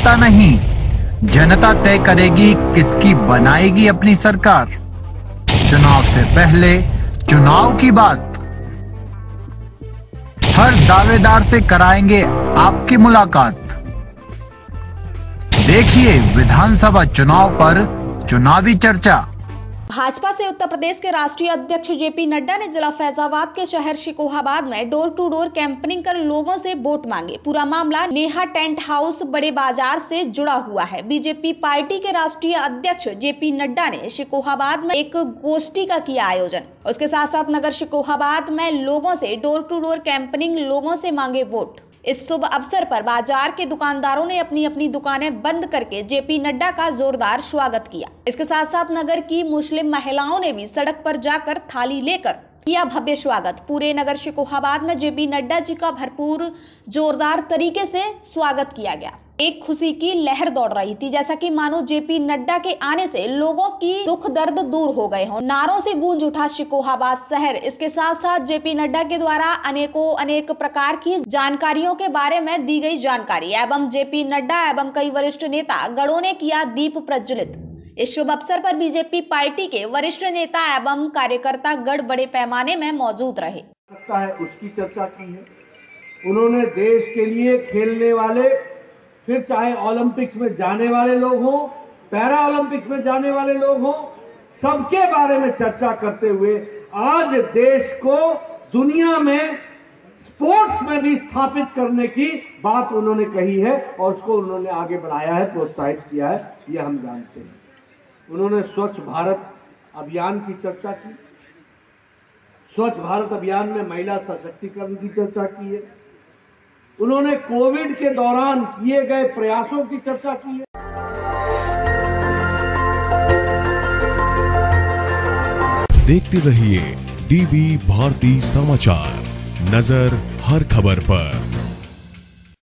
जनता नहीं, जनता तय करेगी किसकी बनाएगी अपनी सरकार। चुनाव से पहले चुनाव की बात, हर दावेदार से कराएंगे आपकी मुलाकात। देखिए विधानसभा चुनाव पर चुनावी चर्चा। भाजपा से उत्तर प्रदेश के राष्ट्रीय अध्यक्ष जेपी नड्डा ने जिला फैजाबाद के शहर शिकोहाबाद में डोर टू डोर कैंपेनिंग कर लोगों से वोट मांगे। पूरा मामला नेहा टेंट हाउस बड़े बाजार से जुड़ा हुआ है। बीजेपी पार्टी के राष्ट्रीय अध्यक्ष जेपी नड्डा ने शिकोहाबाद में एक गोष्ठी का किया आयोजन। उसके साथ साथ नगर शिकोहाबाद में लोगों से डोर टू डोर कैंपेनिंग, लोगों से मांगे वोट। इस शुभ अवसर पर बाजार के दुकानदारों ने अपनी अपनी दुकानें बंद करके जेपी नड्डा का जोरदार स्वागत किया। इसके साथ साथ नगर की मुस्लिम महिलाओं ने भी सड़क पर जाकर थाली लेकर किया भव्य स्वागत। पूरे नगर शिकोहाबाद में जेपी नड्डा जी का भरपूर जोरदार तरीके से स्वागत किया गया। एक खुशी की लहर दौड़ रही थी, जैसा कि मानो जेपी नड्डा के आने से लोगों की दुख दर्द दूर हो गए हों। नारों से गूंज उठा शिकोहाबाद शहर। इसके साथ साथ जेपी नड्डा के द्वारा अनेक प्रकार की जानकारियों के बारे में दी गई जानकारी एवं जेपी नड्डा एवं कई वरिष्ठ नेता गणों ने किया दीप प्रज्वलित। इस शुभ अवसर पर बीजेपी पार्टी के वरिष्ठ नेता एवं कार्यकर्ता गण बड़े पैमाने में मौजूद रहे। सकता है उसकी चर्चा की है। उन्होंने देश के लिए खेलने वाले, फिर चाहे ओलंपिक्स में जाने वाले लोग हों, पैरा ओलंपिक्स में जाने वाले लोग हों, सबके बारे में चर्चा करते हुए आज देश को दुनिया में स्पोर्ट्स में भी स्थापित करने की बात उन्होंने कही है और उसको उन्होंने आगे बढ़ाया है, प्रोत्साहित किया है, ये हम जानते हैं। उन्होंने स्वच्छ भारत अभियान की चर्चा की। स्वच्छ भारत अभियान में महिला सशक्तिकरण की चर्चा की है। उन्होंने कोविड के दौरान किए गए प्रयासों की चर्चा की है। देखते रहिए डीबी भारती समाचार, नजर हर खबर पर।